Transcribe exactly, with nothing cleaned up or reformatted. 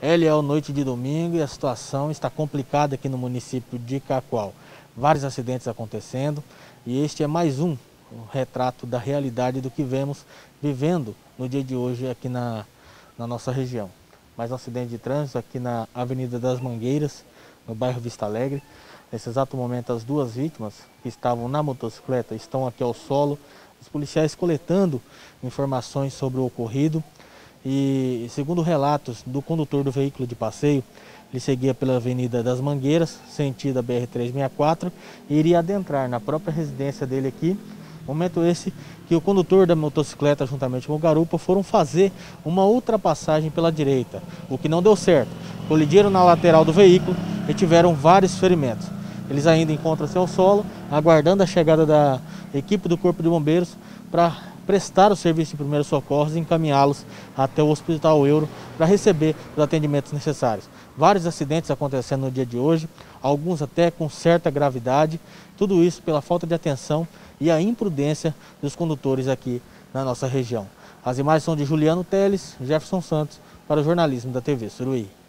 Ele é a noite de domingo e a situação está complicada aqui no município de Cacoal. Vários acidentes acontecendo e este é mais um, um retrato da realidade do que vemos vivendo no dia de hoje aqui na, na nossa região. Mais um acidente de trânsito aqui na Avenida das Mangueiras, no bairro Vista Alegre. Nesse exato momento, as duas vítimas que estavam na motocicleta estão aqui ao solo. Os policiais coletando informações sobre o ocorrido. E segundo relatos do condutor do veículo de passeio, ele seguia pela Avenida das Mangueiras, sentido a B R trezentos e sessenta e quatro, e iria adentrar na própria residência dele aqui. Momento esse que o condutor da motocicleta, juntamente com o garupa, foram fazer uma ultrapassagem pela direita, o que não deu certo. Colidiram na lateral do veículo e tiveram vários ferimentos. Eles ainda encontram-se ao solo, aguardando a chegada da equipe do Corpo de Bombeiros para prestar o serviço de primeiros socorros e encaminhá-los até o Hospital Euro para receber os atendimentos necessários. Vários acidentes acontecendo no dia de hoje, alguns até com certa gravidade, tudo isso pela falta de atenção e a imprudência dos condutores aqui na nossa região. As imagens são de Juliano Teles, Jefferson Santos, para o jornalismo da T V Suruí.